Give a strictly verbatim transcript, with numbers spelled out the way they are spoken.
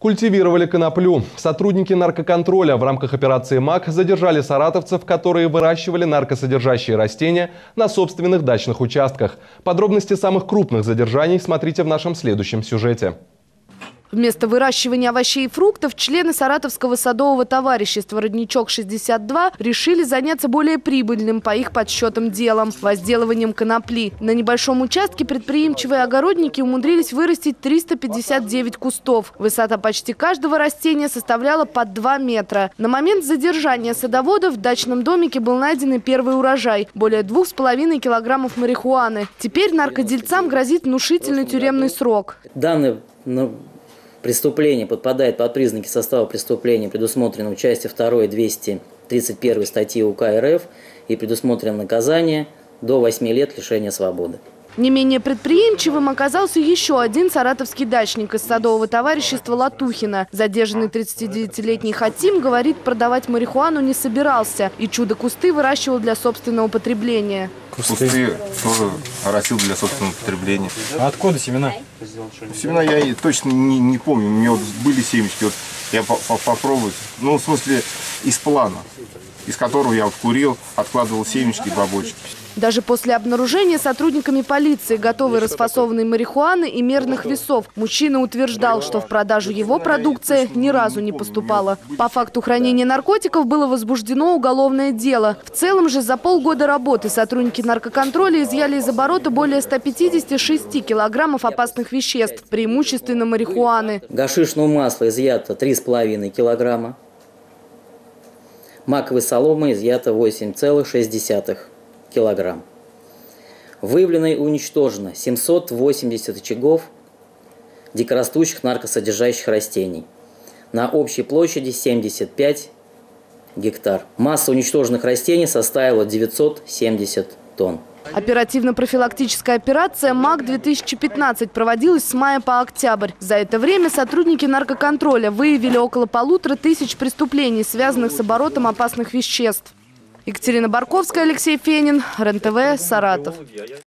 Культивировали коноплю. Сотрудники наркоконтроля в рамках операции МАК задержали саратовцев, которые выращивали наркосодержащие растения на собственных дачных участках. Подробности самых крупных задержаний смотрите в нашем следующем сюжете. Вместо выращивания овощей и фруктов члены Саратовского садового товарищества «Родничок-шестьдесят два» решили заняться более прибыльным, по их подсчетам, делом – возделыванием конопли. На небольшом участке предприимчивые огородники умудрились вырастить триста пятьдесят девять кустов. Высота почти каждого растения составляла под два метра. На момент задержания садоводов в дачном домике был найден и первый урожай – более двух с половиной килограммов марихуаны. Теперь наркодельцам грозит внушительный тюремный срок. Данный преступление подпадает под признаки состава преступления, предусмотренного частью второй двести тридцать первой статьи УК РФ, и предусмотрено наказание до восьми лет лишения свободы. Не менее предприимчивым оказался еще один саратовский дачник из садового товарищества Латухина. Задержанный тридцатидевятилетний Хатим говорит, продавать марихуану не собирался и чудо-кусты выращивал для собственного потребления. Кусты тоже растил для собственного потребления. А откуда семена? Семена я точно не, не помню. У меня вот были семечки, вот я по -по попробовать. Ну, в смысле, из плана, из которого я вот курил, откладывал семечки в бабочки. Даже после обнаружения сотрудниками полиции готовой расфасованной марихуаны и мерных весов, мужчина утверждал, что в продажу его продукция ни разу не поступала. По факту хранения наркотиков было возбуждено уголовное дело. В целом же за полгода работы сотрудники наркоконтроля изъяли из оборота более ста пятидесяти шести килограммов опасных веществ, преимущественно марихуаны. Гашишного масла изъято три с половиной килограмма. Маковой соломы изъято восемь целых шесть десятых килограмм. Выявлено и уничтожено семьсот восемьдесят очагов дикорастущих наркосодержащих растений на общей площади семьдесят пять гектар. Масса уничтоженных растений составила девятьсот семьдесят тонн. Оперативно-профилактическая операция МАК-две тысячи пятнадцать проводилась с мая по октябрь. За это время сотрудники наркоконтроля выявили около полутора тысяч преступлений, связанных с оборотом опасных веществ. Екатерина Барковская, Алексей Фенин, РЕН-ТВ, Саратов.